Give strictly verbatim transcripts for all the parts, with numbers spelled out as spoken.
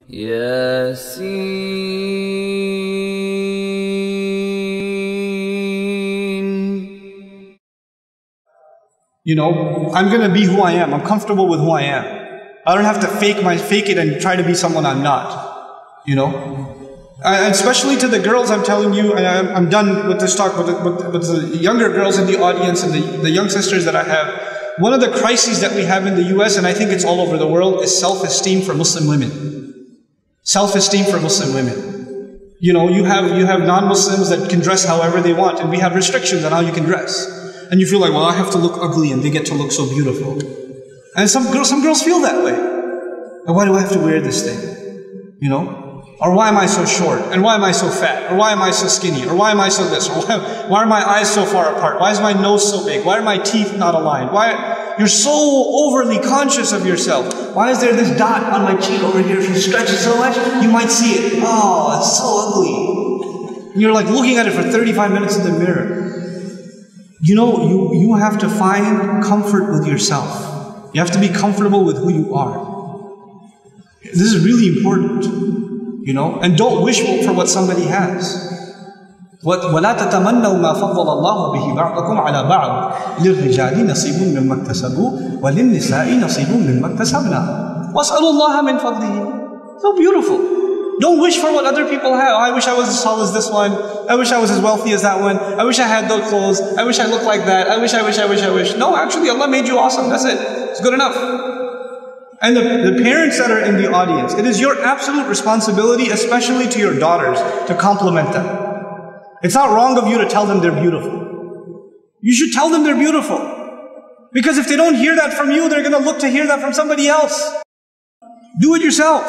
Yasin. You know, I'm going to be who I am. I'm comfortable with who I am. I don't have to fake my fake it and try to be someone I'm not. You know? And especially to the girls, I'm telling you, and I'm, I'm done with this talk, with the, with, with the younger girls in the audience and the, the young sisters that I have. One of the crises that we have in the U S, and I think it's all over the world, is self-esteem for Muslim women. Self-esteem for Muslim women. You know, you have, you have non-Muslims that can dress however they want, and we have restrictions on how you can dress. And you feel like, well, I have to look ugly and they get to look so beautiful. And some girls, some girls feel that way. And why do I have to wear this thing? You know? Or why am I so short? And why am I so fat? Or why am I so skinny? Or why am I so this? Or why, why are my eyes so far apart? Why is my nose so big? Why are my teeth not aligned? Why, you're so overly conscious of yourself. Why is there this dot on my cheek over here? If you stretch it so much, you might see it. Oh, it's so ugly. And you're like looking at it for thirty-five minutes in the mirror. You know, you, you have to find comfort with yourself. You have to be comfortable with who you are. This is really important, you know, and don't wish for what somebody has. وَلَا تَتَمَنَّوْا مَا فَضَّلَ اللَّهُ بِهِ بَعْضَكُمْ عَلَى بَعْضٍ لِلرِّجَالِ نَصِيبٌ مِّمَّا اكْتَسَبُوا وَلِلنِّسَاءِ نَصِيبٌ مِّمَّا اكْتَسَبْنَا وَاسْأَلُوا اللَّهَ مِنْ فَضْلِهِ. So beautiful. Don't wish for what other people have. Oh, I wish I was as tall as this one. I wish I was as wealthy as that one. I wish I had those clothes. I wish I looked like that. I wish, I wish, I wish, I wish. No, actually Allah made you awesome. That's it. It's good enough. And the, the parents that are in the audience, it is your absolute responsibility, especially to your daughters, to compliment them. It's not wrong of you to tell them they're beautiful. You should tell them they're beautiful. Because if they don't hear that from you, they're going to look to hear that from somebody else. Do it yourself.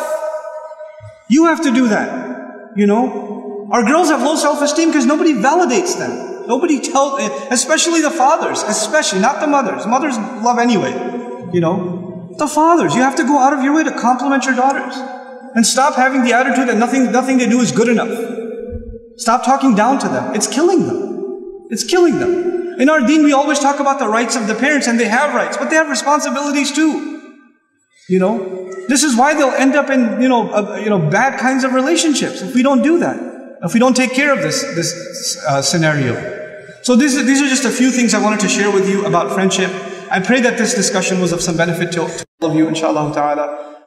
You have to do that. You know? Our girls have low self-esteem because nobody validates them. Nobody tells, especially the fathers, especially, not the mothers. Mothers love anyway. You know? The fathers, you have to go out of your way to compliment your daughters. And stop having the attitude that nothing, nothing they do is good enough. Stop talking down to them. It's killing them. It's killing them. In our deen, we always talk about the rights of the parents, and they have rights, but they have responsibilities too. You know? This is why they'll end up in, you know, uh, you know, bad kinds of relationships if we don't do that. If we don't take care of this, this uh, scenario. So this, these are just a few things I wanted to share with you about friendship. I pray that this discussion was of some benefit to all of you, inshallah ta'ala.